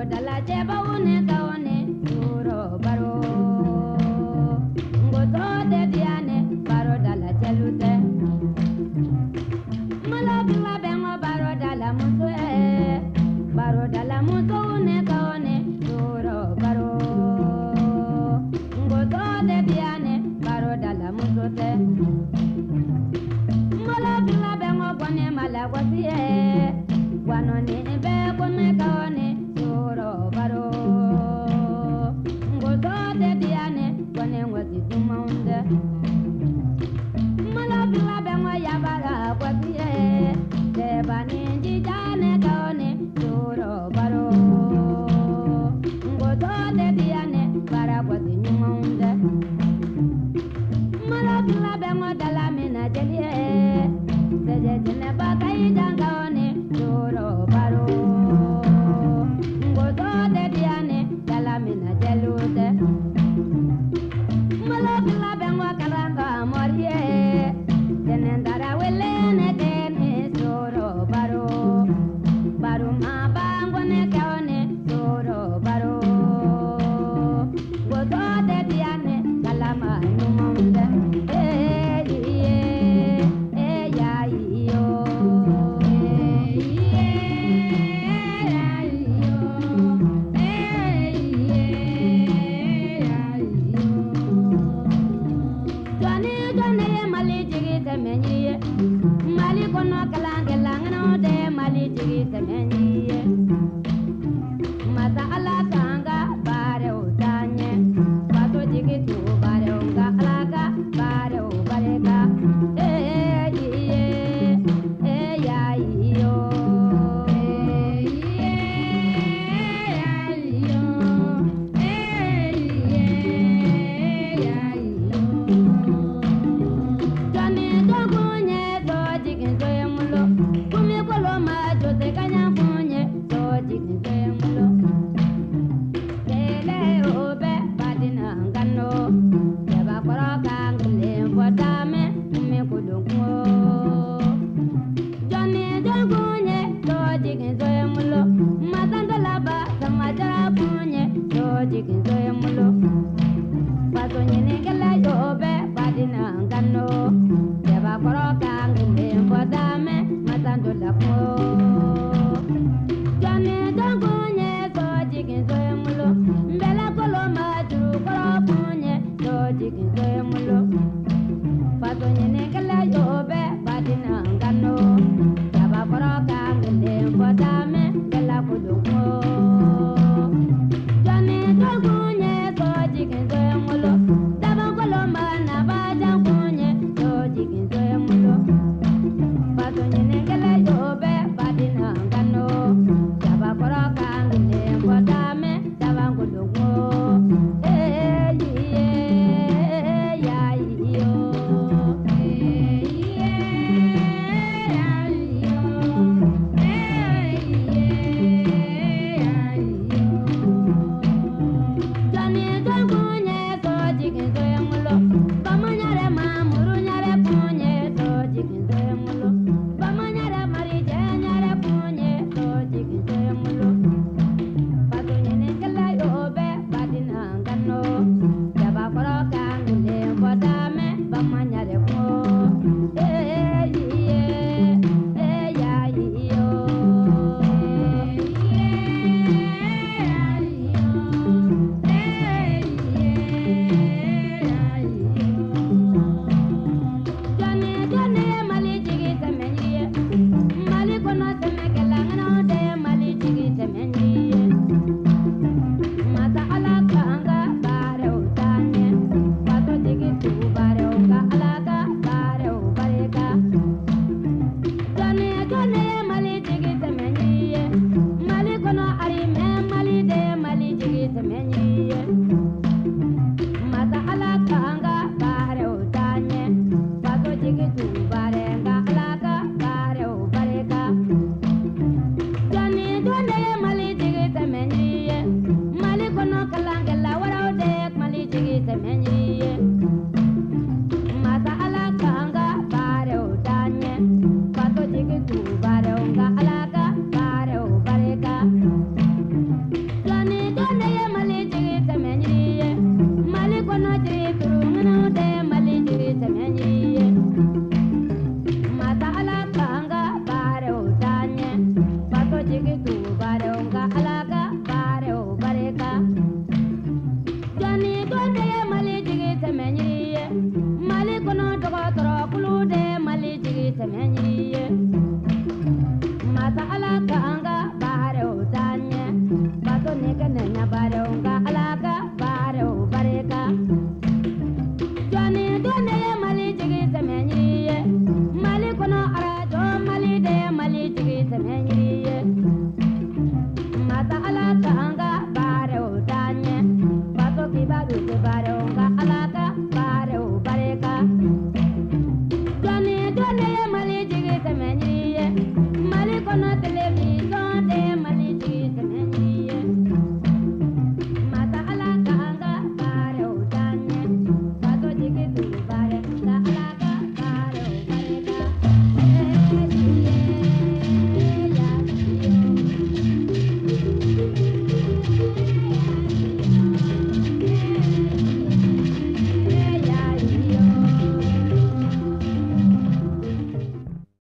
dala jeba une kaone duro baro ngoto de diane baro dala jalute mala biwa bengo baro dala muso baro dala muso une kaone duro baro ngoto de diane baro dala muso te mala biwa bengo bone mala kwasiye wanone be kome kaone duro baro ngoto de diane kone ngoti dumaunde mala biwa bengo yabara kwasiye de bani jijane kaone duro baro ngoto de diane bara kwati nyumaunde mala biwa bengo dala mina jelie seje jene bakai jangaone duro baro ngoto de diane dala mina jelute mala biwa bengo kalanga morie jene ndara wele ne kene duro baro baro ma bango ne kaone duro baro ngoto de diane dala ma nyumonde Mali kono kalange langno de mali jigi temenye mata ala tanga bare utanye pato jigi tu bare unga alaga bare u bareka ya iyo Mbela kolo madru koro punye, do jikin